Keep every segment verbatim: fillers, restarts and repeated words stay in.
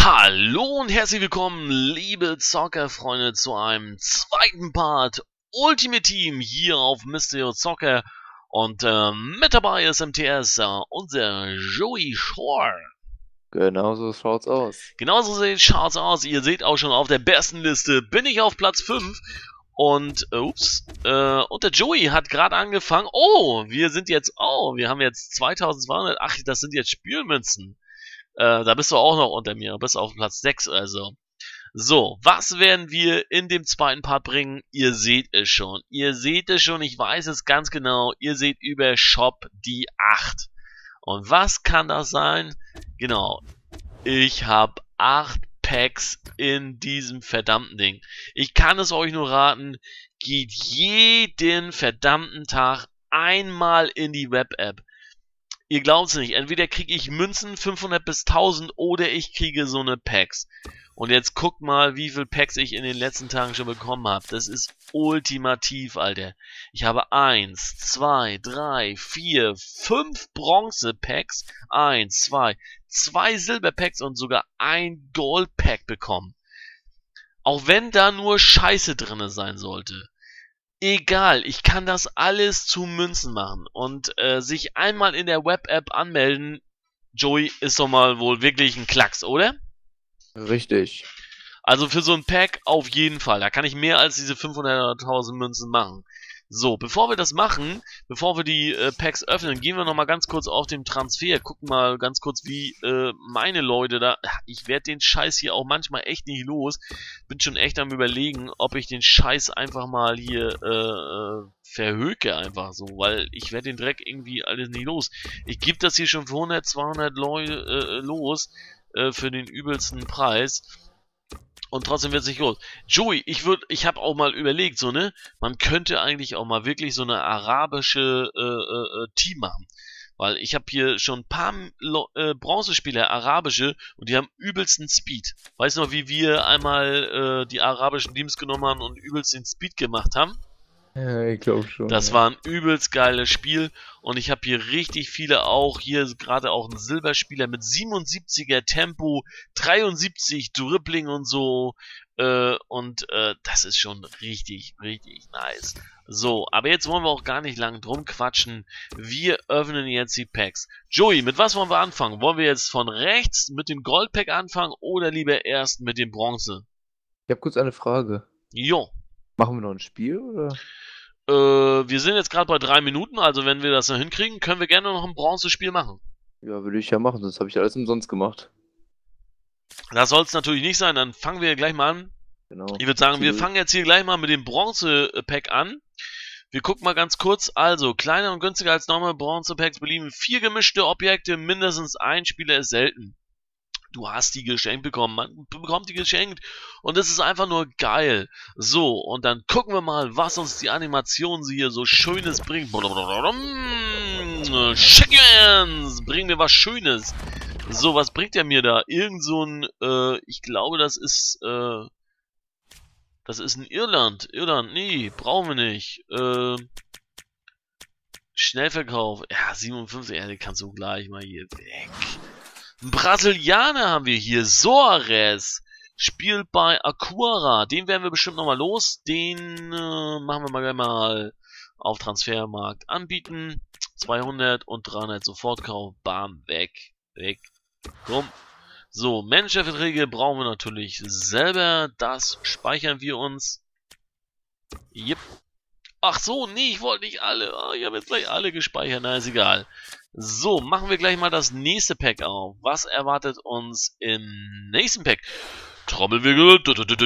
Hallo und herzlich willkommen, liebe Zockerfreunde, zu einem zweiten Part Ultimate Team hier auf Mysterio Soccer. Und äh, mit dabei ist M T S äh, unser Joey Shore. Genau so schaut's aus. Genauso schaut's aus. Ihr seht auch schon auf der besten Liste bin ich auf Platz fünf. Und, äh, ups, äh, und der Joey hat gerade angefangen. Oh, wir sind jetzt, oh, wir haben jetzt zweitausendzweihundert. Ach, das sind jetzt Spielmünzen. Äh, da bist du auch noch unter mir. Du bist auf Platz sechs, also. So, was werden wir in dem zweiten Part bringen? Ihr seht es schon. Ihr seht es schon, ich weiß es ganz genau. Ihr seht über Shop die acht. Und was kann das sein? Genau. Ich habe acht Packs in diesem verdammten Ding. Ich kann es euch nur raten, geht jeden verdammten Tag einmal in die Web-App. Ihr glaubt's nicht, entweder kriege ich Münzen fünfhundert bis tausend oder ich kriege so eine Packs. Und jetzt guckt mal, wie viel Packs ich in den letzten Tagen schon bekommen habe. Das ist ultimativ, Alter. Ich habe eins, zwei, drei, vier, fünf Bronze-Packs, eins, zwei, zwei Silber-Packs und sogar ein Gold-Pack bekommen. Auch wenn da nur Scheiße drinne sein sollte. Egal, ich kann das alles zu Münzen machen. Und äh, sich einmal in der Web-App anmelden, Joey, ist doch mal wohl wirklich ein Klacks, oder? Richtig. Also für so ein Pack auf jeden Fall. Da kann ich mehr als diese fünfhunderttausend Münzen machen. So, bevor wir das machen, bevor wir die äh, Packs öffnen, gehen wir nochmal ganz kurz auf den Transfer. Gucken mal ganz kurz, wie äh, meine Leute da... Ich werde den Scheiß hier auch manchmal echt nicht los. Bin schon echt am Überlegen, ob ich den Scheiß einfach mal hier äh, verhöke einfach so. Weil ich werde den Dreck irgendwie alles nicht los. Ich gebe das hier schon für hundert, zweihundert Leute äh, los äh, für den übelsten Preis. Und trotzdem wird es nicht los. Joey, ich würde, ich habe auch mal überlegt, so ne, man könnte eigentlich auch mal wirklich so eine arabische äh, äh, Team machen, weil ich habe hier schon ein paar äh, Bronzespieler arabische und die haben übelsten Speed. Weißt du noch, wie wir einmal äh, die arabischen Teams genommen haben und übelst den Speed gemacht haben? Ja, ich glaube schon. Das ja. war ein übelst geiles Spiel und ich habe hier richtig viele auch, hier gerade auch ein Silberspieler mit siebenundsiebziger Tempo, dreiundsiebzig Dribbling und so äh, und äh, das ist schon richtig, richtig nice. So, aber jetzt wollen wir auch gar nicht lang drum quatschen, wir öffnen jetzt die Packs. Joey, mit was wollen wir anfangen? Wollen wir jetzt von rechts mit dem Goldpack anfangen oder lieber erst mit dem Bronze? Ich habe kurz eine Frage. Jo. Machen wir noch ein Spiel, oder? Äh, wir sind jetzt gerade bei drei Minuten, also wenn wir das noch hinkriegen, können wir gerne noch ein Bronzespiel machen. Ja, würde ich ja machen, sonst habe ich alles umsonst gemacht. Das soll es natürlich nicht sein, dann fangen wir gleich mal an. Genau. Ich würde sagen, wir Ziel. fangen jetzt hier gleich mal mit dem Bronze-Pack an. Wir gucken mal ganz kurz. Also, kleiner und günstiger als normale Bronze-Packs belieben vier gemischte Objekte, mindestens ein Spieler ist selten. Du hast die geschenkt bekommen, man bekommt die geschenkt und das ist einfach nur geil. So, und dann gucken wir mal, was uns die Animation hier so Schönes bringt. Chickens, bring mir was Schönes. So, was bringt er mir da? Irgend so ein, äh, ich glaube, das ist, äh, das ist ein Irland. Irland, nee, brauchen wir nicht. Äh, Schnellverkauf, ja, siebenundfünfzig, ja, den kannst du gleich mal hier weg. Brasilianer haben wir hier. Soares spielt bei Aquara. Den werden wir bestimmt nochmal los. Den äh, machen wir mal gleich mal auf Transfermarkt anbieten. zweihundert und dreihundert Sofortkauf. Bam, weg. Weg. Komm. So, Managerverträge brauchen wir natürlich selber. Das speichern wir uns. Yep. Ach so, nee, ich wollte nicht alle. Oh, ich habe jetzt gleich alle gespeichert. Na, ist egal. So, machen wir gleich mal das nächste Pack auf. Was erwartet uns im nächsten Pack? Trommelwirbel.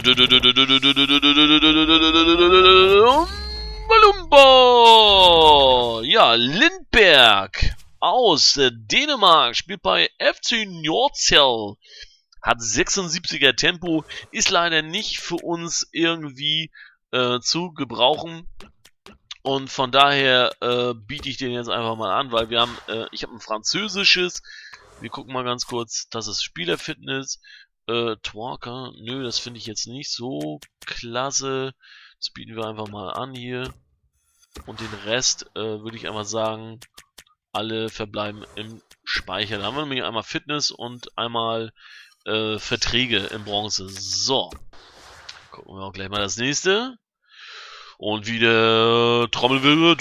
Malumbo. Ja, Lindberg aus Dänemark spielt bei F C Nordsjælland. Hat sechsundsiebziger Tempo. Ist leider nicht für uns irgendwie äh, zu gebrauchen. Und von daher äh, biete ich den jetzt einfach mal an, weil wir haben, äh, ich habe ein französisches, wir gucken mal ganz kurz, das ist Spielerfitness, äh, Twarker, nö, das finde ich jetzt nicht so klasse, das bieten wir einfach mal an hier. Und den Rest äh, würde ich einfach sagen, alle verbleiben im Speicher. Da haben wir nämlich einmal Fitness und einmal äh, Verträge in Bronze. So. Gucken wir auch gleich mal das nächste. Und wieder Trommelwirbel.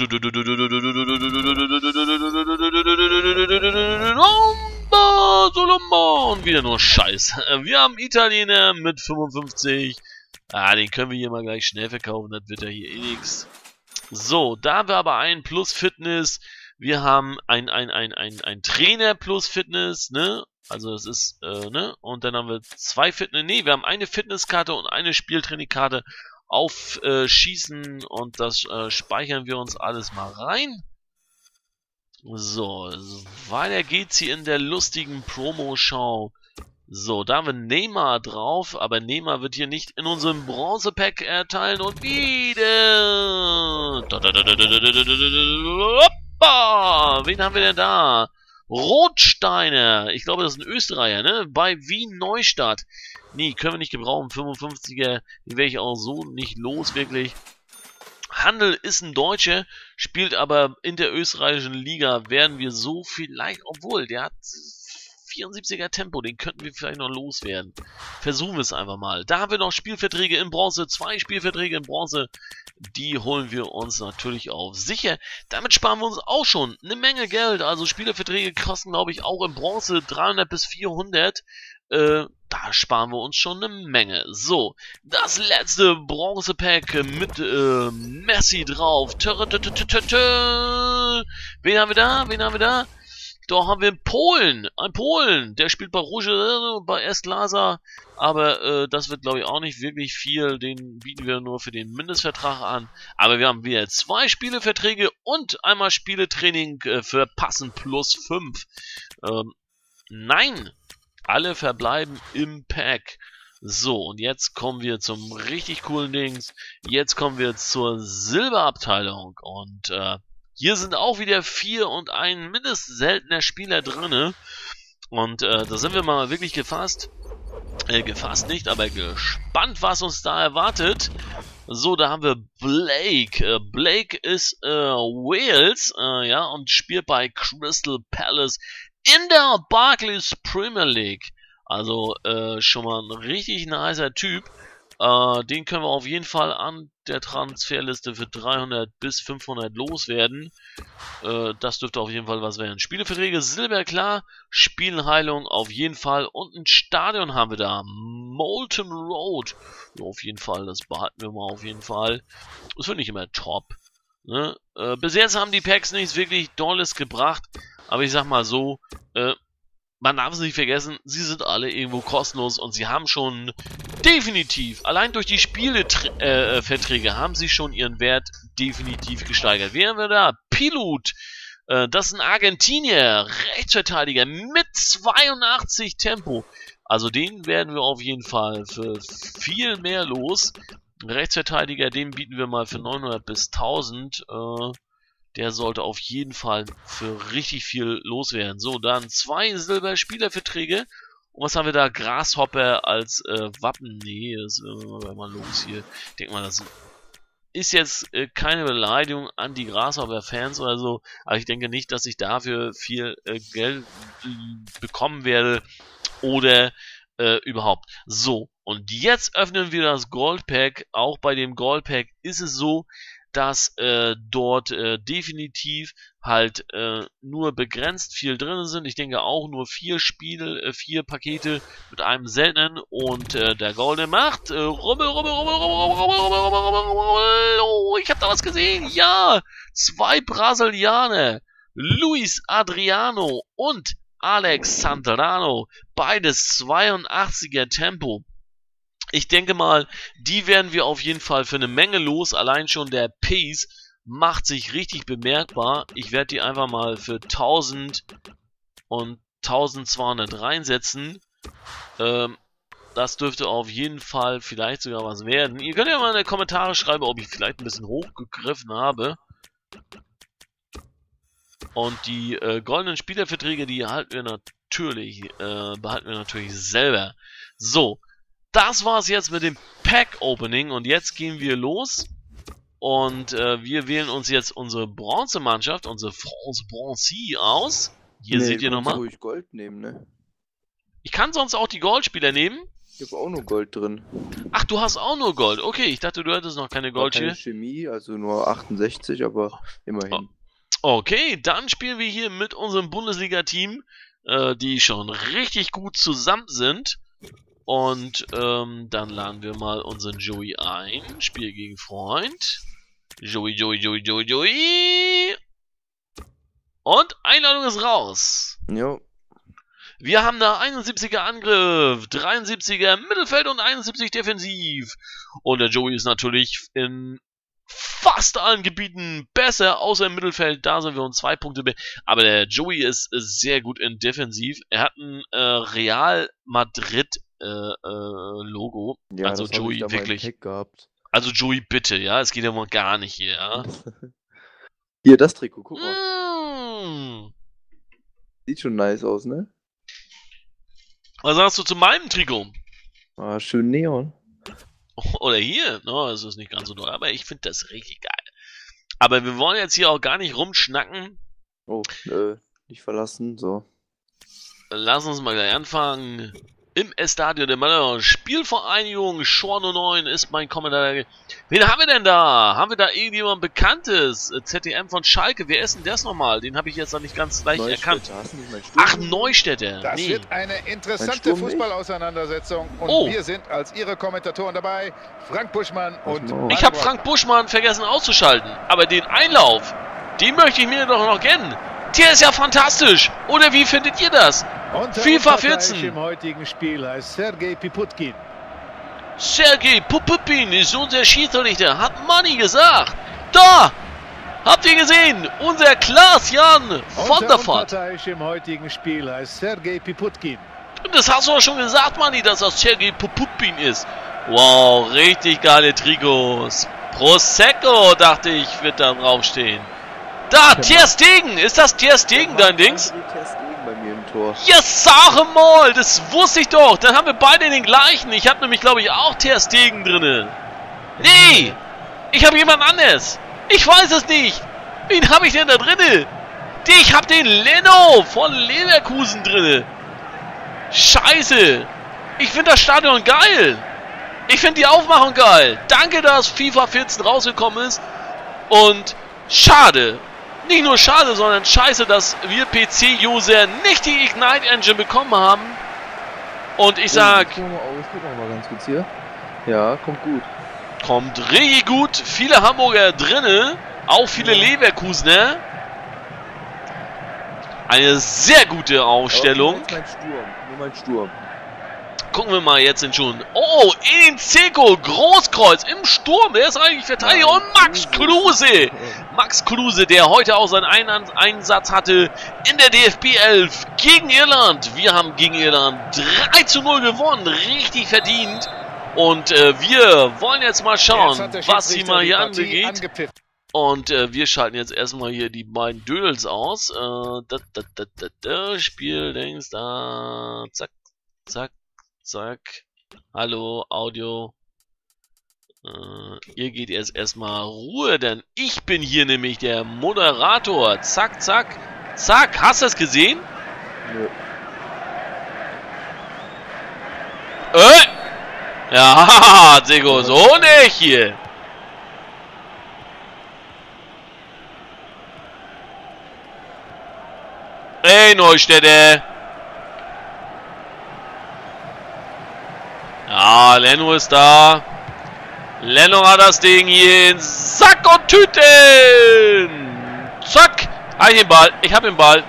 Und wieder nur Scheiß. Wir haben Italiener mit fünfundfünfzig. Ah, den können wir hier mal gleich schnell verkaufen. Das wird ja hier eh nix. So, da haben wir aber einen plus Fitness. Wir haben ein, ein, ein, ein, ein Trainer plus Fitness, ne? Also das ist, äh, ne? Und dann haben wir zwei Fitness. Nee, wir haben eine Fitnesskarte und eine Spieltrainingkarte auf äh, Schießen und das äh, speichern wir uns alles mal rein. So, weiter geht's hier in der lustigen Promo-Show. So, da haben wir Neymar drauf, aber Neymar wird hier nicht in unserem Bronze-Pack erteilen und wieder. Hoppa! Wen haben wir denn da? Rotsteiner. Ich glaube, das ist ein Österreicher, ne? Bei Wien Neustadt. Nee, können wir nicht gebrauchen. fünfundfünfziger, den werde ich auch so nicht los, wirklich. Handel ist ein Deutscher, spielt aber in der österreichischen Liga, werden wir so vielleicht, obwohl, der hat vierundsiebziger Tempo, den könnten wir vielleicht noch loswerden. Versuchen wir es einfach mal. Da haben wir noch Spielverträge in Bronze, zwei Spielverträge in Bronze, die holen wir uns natürlich auf sicher. Damit sparen wir uns auch schon eine Menge Geld, also Spielerverträge kosten, glaube ich, auch in Bronze dreihundert bis vierhundert. Äh, da sparen wir uns schon eine Menge. So, das letzte Bronze-Pack mit äh, Messi drauf. Wen haben wir da? Wen haben wir da? Da haben wir einen Polen. Ein Polen. Der spielt bei Rouge, bei Estlasa. Aber äh, das wird, glaube ich, auch nicht wirklich viel. Den bieten wir nur für den Mindestvertrag an. Aber wir haben wieder zwei Spieleverträge und einmal Spieletraining äh, für Passen plus fünf. Ähm, nein! Alle verbleiben im Pack. So, und jetzt kommen wir zum richtig coolen Dings. Jetzt kommen wir zur Silberabteilung. Und äh, hier sind auch wieder vier und ein mindestens seltener Spieler drinne. Und äh, da sind wir mal wirklich gefasst. Äh, gefasst nicht, aber gespannt, was uns da erwartet. So, da haben wir Blake. Äh, Blake ist äh, Wales, äh, ja, und spielt bei Crystal Palace in der Barclays Premier League. Also äh, schon mal ein richtig nicer Typ. Äh, den können wir auf jeden Fall an der Transferliste für dreihundert bis fünfhundert loswerden. Äh, das dürfte auf jeden Fall was werden. Spieleverträge Silber klar, Spielheilung auf jeden Fall und ein Stadion haben wir da. Molten Road. Ja, auf jeden Fall, das behalten wir mal auf jeden Fall. Das finde ich immer top. Ne? Äh, bis jetzt haben die Packs nichts wirklich Dolles gebracht. Aber ich sag mal so, äh, man darf es nicht vergessen, sie sind alle irgendwo kostenlos und sie haben schon definitiv, allein durch die Spieleverträge äh, haben sie schon ihren Wert definitiv gesteigert. Wen haben wir da? Pilot, äh, das ist ein Argentinier, Rechtsverteidiger mit zweiundachtzig Tempo. Also den werden wir auf jeden Fall für viel mehr los. Rechtsverteidiger, den bieten wir mal für neunhundert bis tausend, äh, der sollte auf jeden Fall für richtig viel loswerden. So, dann zwei Silberspielerverträge. Und was haben wir da? Grasshopper als äh, Wappen. Nee, das ist äh, mal los hier. Ich denke mal, das ist jetzt äh, keine Beleidigung an die Grasshopper-Fans oder so. Aber ich denke nicht, dass ich dafür viel äh, Geld äh, bekommen werde. Oder äh, überhaupt. So, und jetzt öffnen wir das Goldpack. Auch bei dem Goldpack ist es so, dass äh, dort äh, definitiv halt äh, nur begrenzt viel drin sind. Ich denke auch nur vier Spiele, äh, vier Pakete mit einem seltenen und äh, der Goldene macht äh, rubbel, rubbel, rubbel, rubbel, rubbel, rubbel, rubbel, rubbel. Oh, ich habe da was gesehen. Ja, zwei Brasilianer, Luis Adriano und Alex Sandrano, beides zweiundachtziger Tempo. Ich denke mal, die werden wir auf jeden Fall für eine Menge los. Allein schon der Pace macht sich richtig bemerkbar. Ich werde die einfach mal für tausend und tausendzweihundert reinsetzen. Ähm, das dürfte auf jeden Fall vielleicht sogar was werden. Ihr könnt ja mal in die Kommentare schreiben, ob ich vielleicht ein bisschen hochgegriffen habe. Und die äh, goldenen Spielerverträge, die halten wir natürlich, äh, behalten wir natürlich selber. So. Das war's jetzt mit dem Pack-Opening und jetzt gehen wir los und äh, wir wählen uns jetzt unsere Bronzemannschaft, unsere France Bronzy aus. Hier nee, seht ihr nochmal. ruhig Gold nehmen, ne? Ich kann sonst auch die Goldspieler nehmen. Ich habe auch nur Gold drin. Ach, du hast auch nur Gold. Okay, ich dachte, du hättest noch keine Gold Keine hier. Chemie, also nur achtundsechzig, aber immerhin. Okay, dann spielen wir hier mit unserem Bundesliga-Team, äh, die schon richtig gut zusammen sind. Und ähm, dann laden wir mal unseren Joey ein. Spiel gegen Freund. Joey, Joey, Joey, Joey, Joey. Und Einladung ist raus. Jo. Wir haben da einundsiebziger Angriff, dreiundsiebziger Mittelfeld und einundsiebzig defensiv. Und der Joey ist natürlich in fast allen Gebieten besser, außer im Mittelfeld. Da sind wir um zwei Punkte mehr. Aber der Joey ist sehr gut in defensiv. Er hat ein äh, Real Madrid äh, äh, Logo. Ja, also das Joey hab ich da mal im wirklich. Pack gehabt. Also Joey bitte, ja, es geht ja mal gar nicht hier, ja. Hier, das Trikot, guck mal. Mm. Sieht schon nice aus, ne? Was sagst du zu meinem Trikot? Ah, schön Neon. Oder hier, no, das ist nicht ganz so doll, aber ich finde das richtig geil. Aber wir wollen jetzt hier auch gar nicht rumschnacken. Oh, äh, nicht verlassen, so. Lass uns mal gleich anfangen. Im Estadio de Malheur, Spielvereinigung, Schorno neun ist mein Kommentar. Wen haben wir denn da? Haben wir da irgendjemand Bekanntes? Z D M von Schalke, wer ist denn das nochmal? Den habe ich jetzt noch nicht ganz leicht erkannt. Ach, Neustädter. Das nee. wird eine interessante Fußballauseinandersetzung und oh. wir sind als Ihre Kommentatoren dabei, Frank Buschmann und... Ich habe Frank Buschmann vergessen auszuschalten, aber den Einlauf, den möchte ich mir doch noch kennen. Der ist ja fantastisch. Oder wie findet ihr das? Und FIFA vierzehn. Im heutigen Spiel heißt Sergej Piputkin. Sergej Piputkin ist unser Schiedsrichter, hat Manni gesagt. Da! Habt ihr gesehen? Unser Klaas-Jan von der Fahrt. Im heutigen Spiel heißt Sergej Piputkin. Das hast du doch schon gesagt, Manni, dass das Sergej Piputkin ist. Wow, richtig geile Trikots. Prosecco, dachte ich, wird da draufstehen. Da, Ter Stegen! Ist das Ter Stegen, dein Dings? Ter Stegen bei mir im Tor. Ja, sag mal! Das wusste ich doch! Dann haben wir beide den gleichen. Ich habe nämlich, glaube ich, auch Ter Stegen drinne. Nee! Ich habe jemand anderes. Ich weiß es nicht. Wen habe ich denn da drinne? Ich habe den Leno von Leverkusen drinne. Scheiße! Ich finde das Stadion geil. Ich finde die Aufmachung geil. Danke, dass FIFA vierzehn rausgekommen ist. Und schade. Nicht nur schade, sondern scheiße, dass wir P C-User nicht die Ignite Engine bekommen haben. Und ich sag... Oh, mal aus, guck mal ganz kurz hier. Ja, kommt gut. Kommt richtig gut. Viele Hamburger drinne. Auch viele ja. Leverkusener. Eine sehr gute Aufstellung. Aber nur mein Sturm. Nur mein Sturm. Gucken wir mal jetzt schon. Oh, Inzeko, Großkreuz im Sturm. Der ist eigentlich Verteidiger. Und Max Kruse. Max Kruse, der heute auch seinen Einsatz hatte in der D F B elf gegen Irland. Wir haben gegen Irland drei zu null gewonnen. Richtig verdient. Und äh, wir wollen jetzt mal schauen, jetzt was hier mal hier angeht. Und äh, wir schalten jetzt erstmal hier die beiden Dödels aus. Äh, da, da, da, da, da, Spiel, Dings, da, zack, zack. Zack. Hallo, Audio. Äh, ihr geht jetzt erstmal Ruhe, denn ich bin hier nämlich der Moderator. Zack, zack, zack. Hast du es gesehen? Nö. Äh! Ja, Sego, so nicht hier. Ey, Neustädter. Ja, Leno ist da. Leno hat das Ding hier in Sack und Tüten. Zack. Hab ich den Ball. Ich hab den Ball.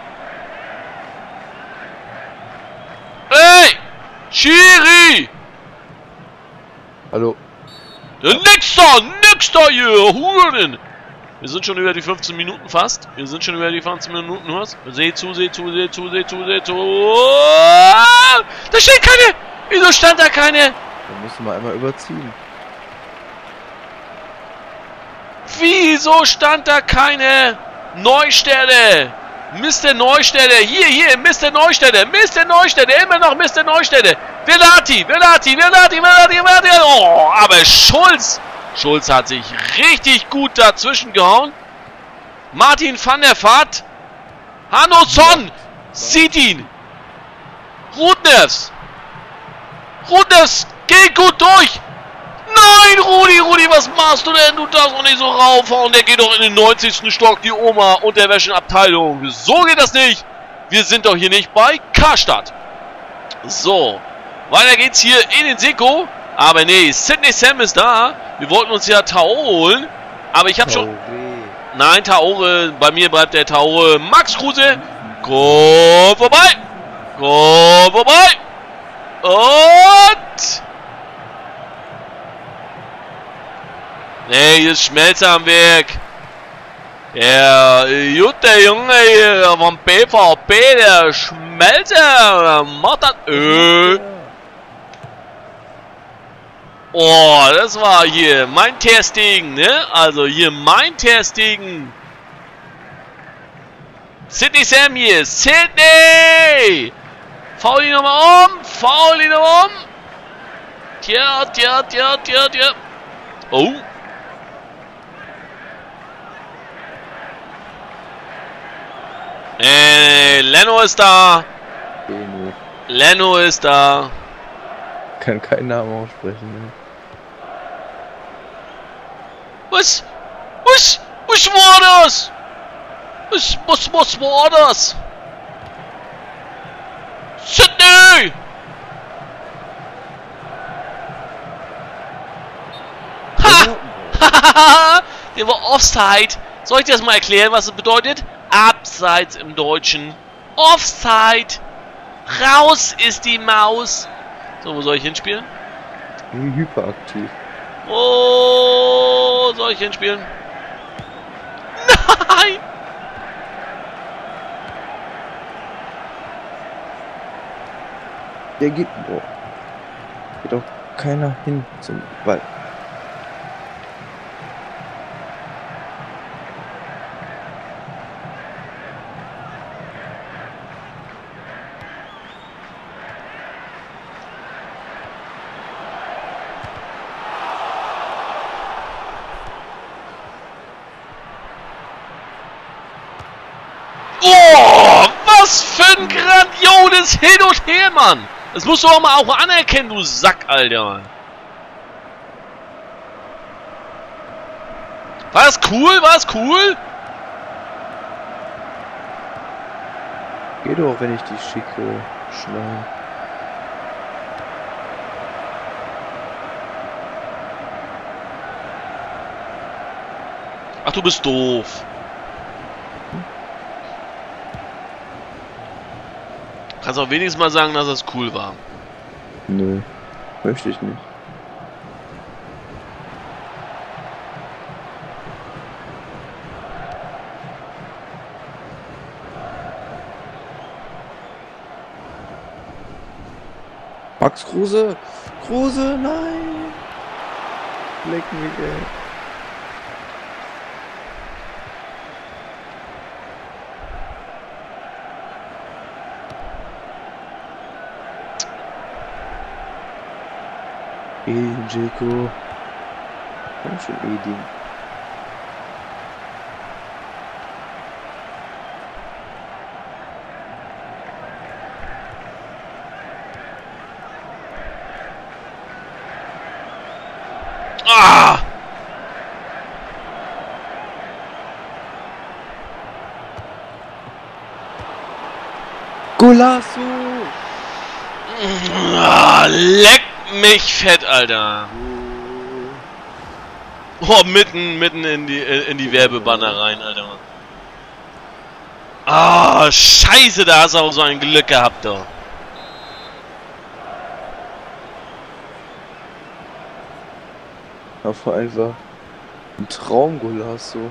Ey! Schiri! Hallo. Nix da! Nix da hier! Huren! Wir sind schon über die fünfzehn Minuten fast. Wir sind schon über die fünfzehn Minuten. Was? Seht zu, seht zu, seht zu, seht zu, seht zu. Da steht keine! Wieso stand da keine? Dann musst du mal einmal überziehen. Wieso stand da keine Neustädter? Mister Neustädter, hier, hier, Mister Neustädter, Mister Neustädter, immer noch Mister Neustädter. Velati, Velati, Velati, Velati, Velati. Oh, aber Schulz, Schulz hat sich richtig gut dazwischen gehauen. Martin van der Vaart, Hanno Son, sieht ihn. Rudnevs! Rudnevs! Geh gut durch! Nein, Rudi, Rudi, was machst du denn? Du darfst doch nicht so raufhauen. Der geht doch in den neunzigsten Stock, die Oma und der Wäschenabteilung. So geht das nicht. Wir sind doch hier nicht bei Karstadt. So, weiter geht's hier in den Seko. Aber nee, Sidney Sam ist da. Wir wollten uns ja Taore holen. Aber ich habe schon... Nein, Taore. Bei mir bleibt der Taore. Max Kruse. Kommt vorbei. Kommt vorbei. Und... Nee, hier ist Schmelzer am Werk. Der gute Junge hier vom B V B, der Schmelzer, macht das Öl. Oh, das war hier mein Ter-Stegen, ne? Also hier mein Ter-Stegen. Sidney Sam hier. Sidney! Faul ihn nochmal um. Faul ihn nochmal um. Tja, tja, tja, tja, tja. Oh. Äh, Leno ist da. Leno. Leno ist da. Kann keinen Namen aussprechen. Ne? Was? Was? Was war das? Was, was, was war das? Sidney! Ha! Der war Offside. Soll ich dir das mal erklären, was es bedeutet? Abseits im Deutschen. Offside. Raus ist die Maus. So, wo soll ich hinspielen? Hyperaktiv. Oh, soll ich hinspielen? Nein! Der geht... Boah. Geht doch keiner hin zum Ball. Oh, was für ein grandioses Hin und Her, Mann! Das musst du auch mal auch anerkennen, du Sack, Alter. War das cool? War das cool? Geht doch, wenn ich die schicke. Schnell. Ach, du bist doof. Kannst auch wenigstens mal sagen, dass das cool war. Nö, möchte ich nicht. Max Kruse! Kruse, nein! Leck mich, ey. Edin Dzeko. Komm schon, Edin. Ah! Golasso! Ah, leck mich fett, Alter. Oh, mitten, mitten in die, in die Werbebanner rein, Alter. Ah, scheiße, da hast du auch so ein Glück gehabt, doch. Aber einfach ein Traumgolasso.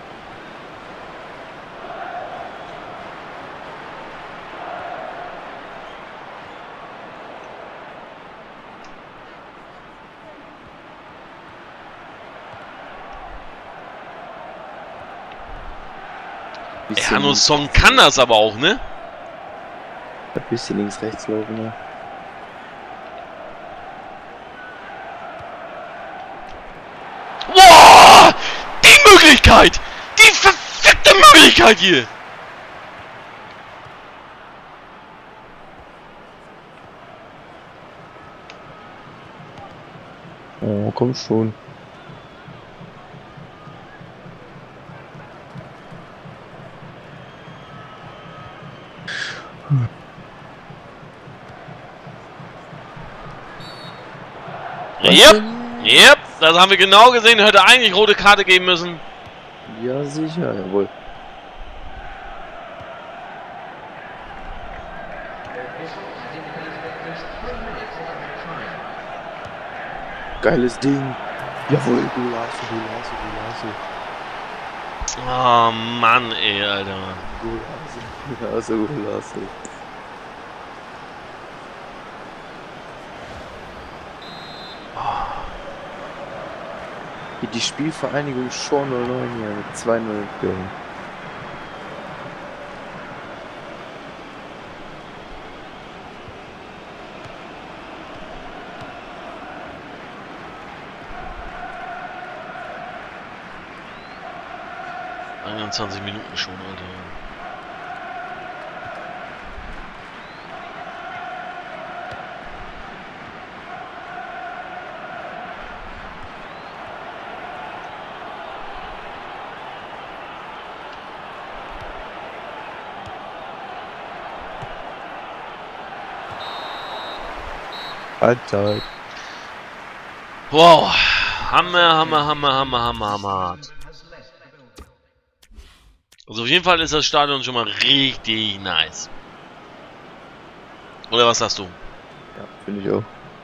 Ja, nur Song kann das aber auch, ne? Ein bisschen links, rechts laufen, ne? Wow! Die Möglichkeit! Die verfickte Möglichkeit hier! Oh, komm schon. Yep, yep, das haben wir genau gesehen. Hätte eigentlich rote Karte geben müssen. Ja, sicher, jawohl. Geiles Ding. Jawohl, Golasso, Golasso, Golasso. Oh Mann, ey, Alter. Golasso, Golasso, Golasso. Die Spielvereinigung Schorn null neun hier mit zwei null Führung. einundzwanzig Minuten schon, Alter. Alter. Wow. Hammer, Hammer, Hammer, Hammer, Hammer, Hammer. Also auf jeden Fall ist das Stadion schon mal richtig nice. Oder was sagst du? Ja, finde ich auch.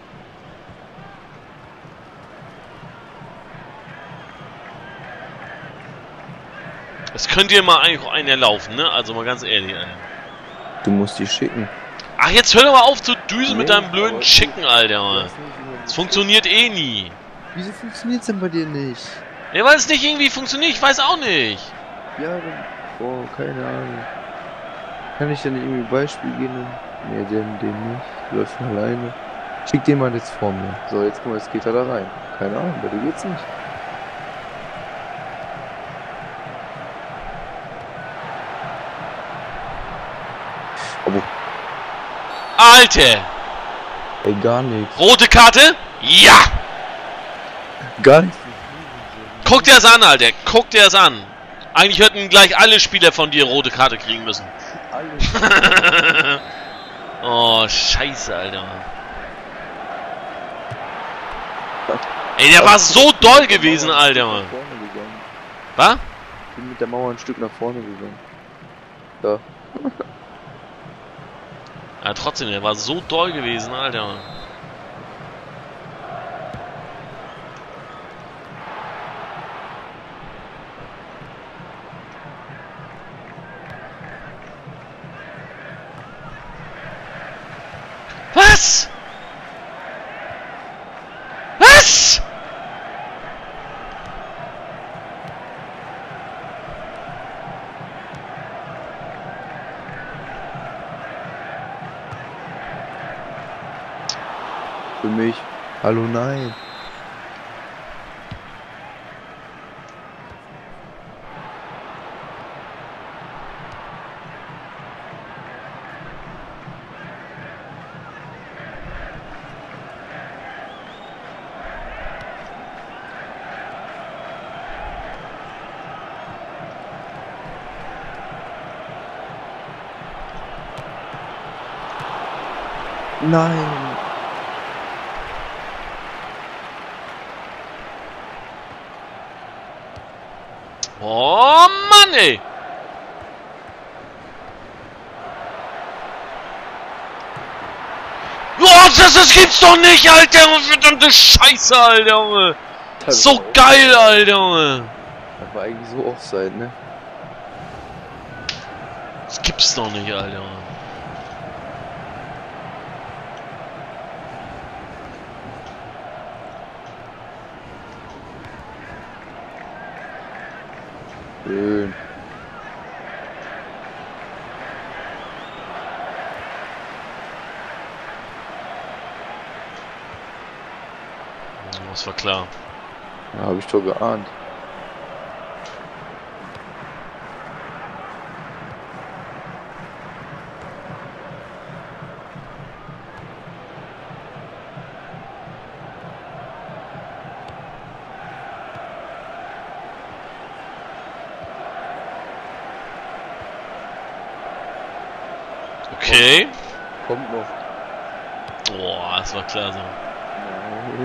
Es könnte ja mal eigentlich auch einen erlaufen, ne? Also mal ganz ehrlich, ey. Du musst die schicken. Ach, jetzt hör doch mal auf zu düsen Nee, mit deinem blöden aber- Chicken, Alter. Es funktioniert eh nie. Wieso funktioniert's denn bei dir nicht? Ja, weil es nicht irgendwie funktioniert, ich weiß auch nicht. Ja, dann. Oh, keine Ahnung. Kann ich denn irgendwie Beispiel geben? Nee, den, den nicht. Läuft von alleine. Schick den mal jetzt vor mir. So, jetzt guck mal, jetzt geht er da rein. Keine Ahnung, bei dir geht's nicht. Aber, Alter! ey, gar nichts. Rote Karte? Ja! Gar nichts. Guck dir das an, Alter. Guck dir das an. Eigentlich hätten gleich alle Spieler von dir rote Karte kriegen müssen. Alles. Oh, scheiße, Alter. Ey, der war so doll gewesen, Alter. Nach vorne gegangen. Was? Bin mit der Mauer ein Stück nach vorne gegangen. Da. Ja, trotzdem, der war so doll gewesen, Alter. Was? Was? Für mich. Hallo, nein. Nein. Oh Mann, ey. Oh, das, das gibt's doch nicht, Alter. Verdammte Scheiße, Alter, Junge. Das So war auch- geil, Alter, Junge. Das war eigentlich so Offside, ne? Das gibt's doch nicht, Alter. Schön. Das war klar. Ja, hab ich doch geahnt. Okay. Kommt noch. Boah, das war klasse. Nein.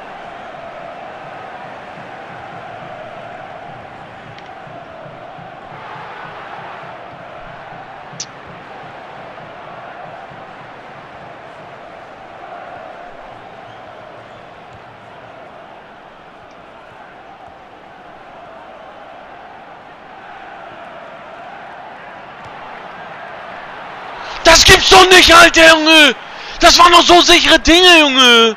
Das gibt's doch nicht, Alter, Junge! Das waren doch so sichere Dinge, Junge!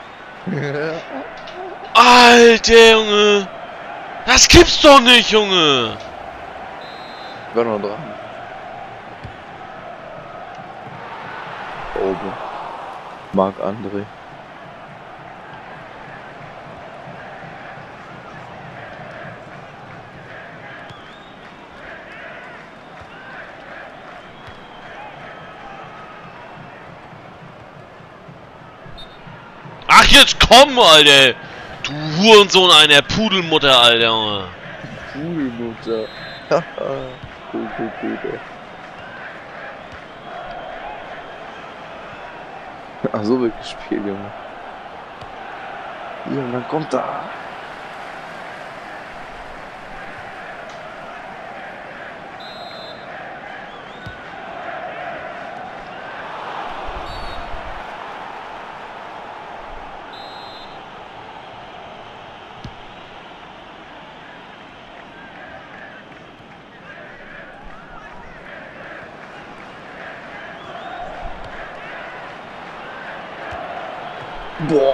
Alter, Junge! Das gibt's doch nicht, Junge! War noch dran. Oben. Marc André. Ach, jetzt komm, Alter! Du Hurensohn einer Pudelmutter, Alter, Junge! Pudelmutter. Haha. Cool, cool, cool, ey. Ach, so wird gespielt, Junge. Ja, und dann kommt da. Boah.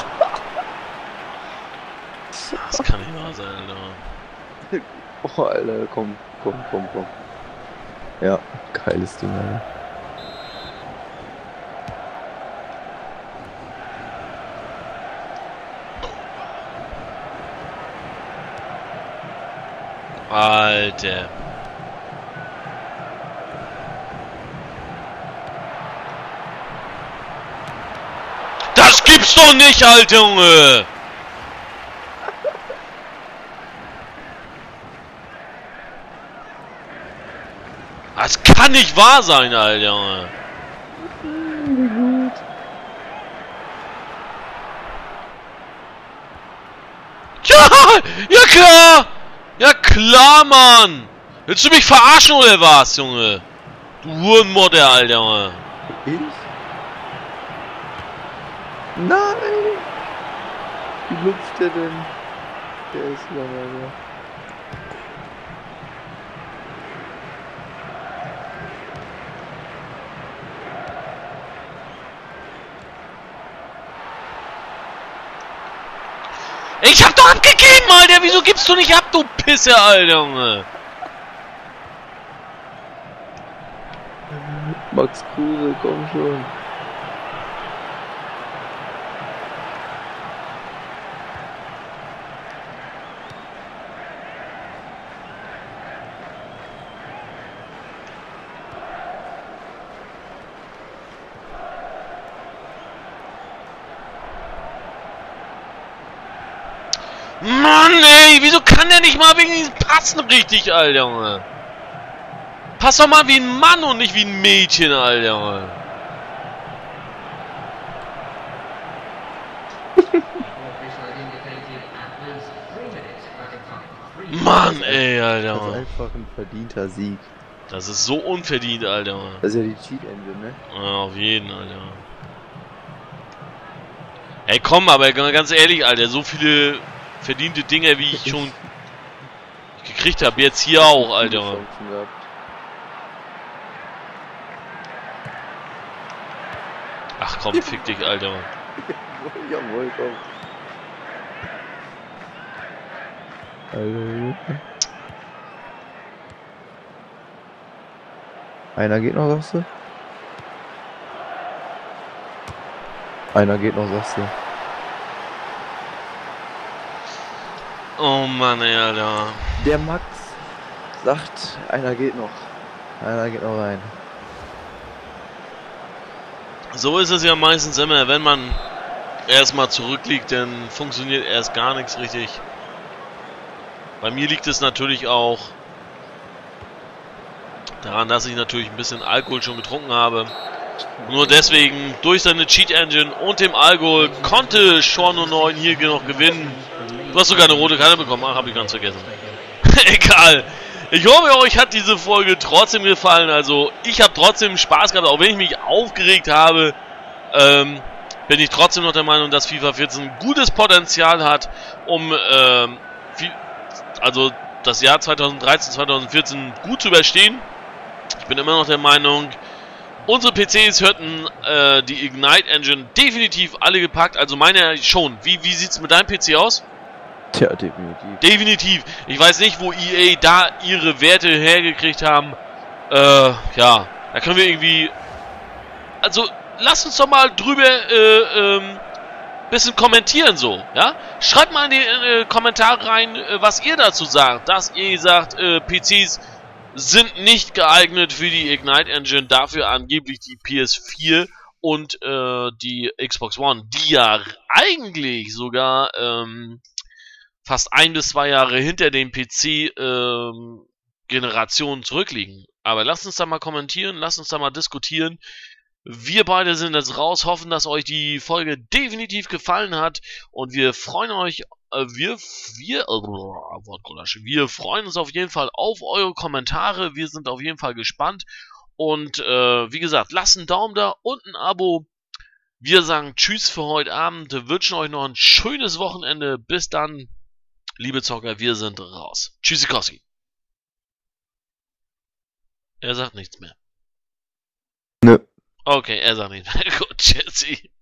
Das kann nicht wahr sein, Alter. Oh, Alter, komm, komm, komm, komm. Ja, geiles Ding, Alter. Alter. Das gibt's doch nicht, Alter, Junge! Das kann nicht wahr sein, Alter, Junge! Ja! Ja klar! Ja klar, Mann! Willst du mich verarschen oder was, Junge? Du Hurenmutter, Alter, Junge! Ich? Nein! Wie lupft der denn? Der ist lang, Alter. Ich hab doch abgegeben, Alter! Wieso gibst du nicht ab, du Pisse, Alter, Junge? Max Kruse, komm schon. Mann, ey, wieso kann der nicht mal wegen diesem Passen richtig, Alter, Junge? Pass doch mal wie ein Mann und nicht wie ein Mädchen, Alter, Junge. Mann, ey, Alter, Das ist Junge. einfach ein verdienter Sieg. Das ist so unverdient, Alter, Junge. Das ist ja die Cheat-Engine, ne? Ja, auf jeden, Alter. Ey, komm, aber ganz ehrlich, Alter, so viele verdiente Dinge, wie ich schon gekriegt habe, jetzt hier auch, Alter. Chancen gehabt. Ach komm, fick dich, Alter. Jawohl, jawohl, komm. Alter. Einer geht noch, sagst du? Einer geht noch, sagst du? Oh Mann, ey, Alter. Der Max sagt, einer geht noch. Einer geht noch rein. So ist es ja meistens immer, wenn man erstmal zurückliegt, dann funktioniert erst gar nichts richtig. Bei mir liegt es natürlich auch daran, dass ich natürlich ein bisschen Alkohol schon getrunken habe. Nur deswegen, durch seine Cheat Engine und dem Alkohol, konnte Sean null neun hier noch gewinnen. Du hast sogar eine rote Karte bekommen. Ach, hab ich ganz vergessen. Egal. Ich hoffe, euch hat diese Folge trotzdem gefallen. Also, ich habe trotzdem Spaß gehabt, auch wenn ich mich aufgeregt habe. Ähm, bin ich trotzdem noch der Meinung, dass FIFA vierzehn gutes Potenzial hat, um ähm, viel, also das Jahr zweitausenddreizehn, zweitausendvierzehn gut zu überstehen. Ich bin immer noch der Meinung, unsere P Cs hätten äh, die Ignite Engine definitiv alle gepackt. Also meine schon. Wie, wie sieht es mit deinem P C aus? Tja, definitiv. Definitiv. Ich weiß nicht, wo E A da ihre Werte hergekriegt haben. Äh, ja. Da können wir irgendwie... Also, lasst uns doch mal drüber äh, ähm, bisschen kommentieren so, ja? Schreibt mal in die äh, Kommentare rein, äh, was ihr dazu sagt. Dass ihr sagt, äh, P Cs sind nicht geeignet für die Ignite Engine, dafür angeblich die P S vier und äh, die Xbox One, die ja eigentlich sogar ähm, fast ein bis zwei Jahre hinter den P C-Generationen ähm, zurückliegen. Aber lasst uns da mal kommentieren, lasst uns da mal diskutieren. Wir beide sind jetzt raus, hoffen, dass euch die Folge definitiv gefallen hat und wir freuen euch, äh, wir, wir, äh, wir freuen uns auf jeden Fall auf eure Kommentare, wir sind auf jeden Fall gespannt und äh, wie gesagt, lasst einen Daumen da und ein Abo. Wir sagen Tschüss für heute Abend, wünschen euch noch ein schönes Wochenende, bis dann, liebe Zocker, wir sind raus. Tschüssikowski. Er sagt nichts mehr. Nö. Okay, er sagt nicht mehr. Gut, tschüssi.